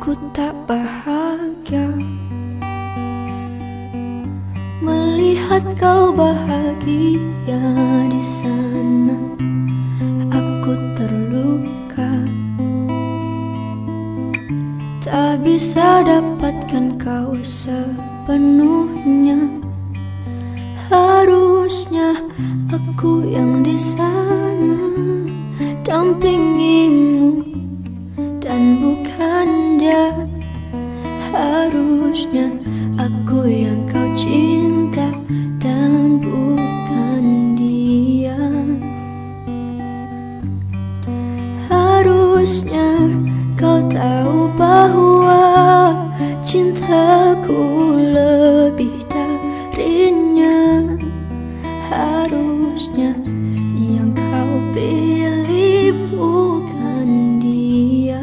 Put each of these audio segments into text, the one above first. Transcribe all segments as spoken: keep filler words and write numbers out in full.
Aku tak bahagia melihat kau bahagia di sana. Aku terluka, tak bisa dapatkan kau sepenuhnya. Harusnya aku yang di sana dampingimu dan bukan dia. Harusnya aku yang kau cinta dan bukan dia. Harusnya kau tahu bahwa cintaku lebih darinya. Harusnya yang kau pilih bukan dia.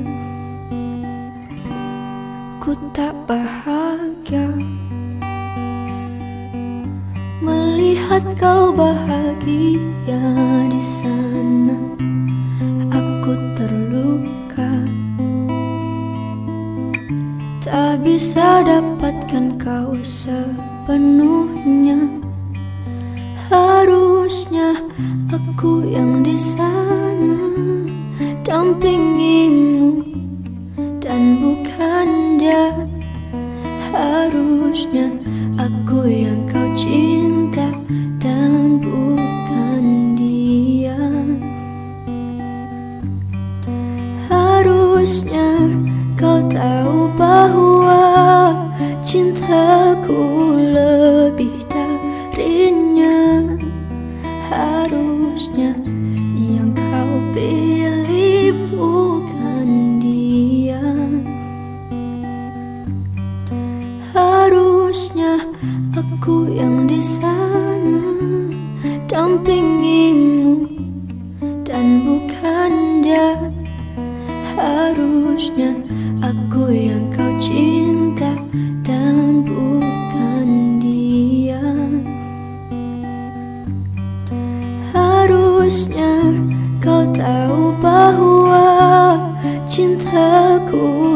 Ku tak bahagia melihat kau bahagia di sana. Aku terluka, tak bisa dapatkan kau sepenuhnya. Harusnya aku yang di sana dampingimu dan bukan dia. Harusnya aku yang kau cinta dan bukan dia. Harusnya kau tahu bahwa cintaku lebih darinya. Harusnya yang kau pilih bukan dia. Harusnya aku yang di sana dampingimu dan bukan dia. Harusnya aku yang kau cinta dan bukan dia. Harusnya kau tahu bahwa cintaku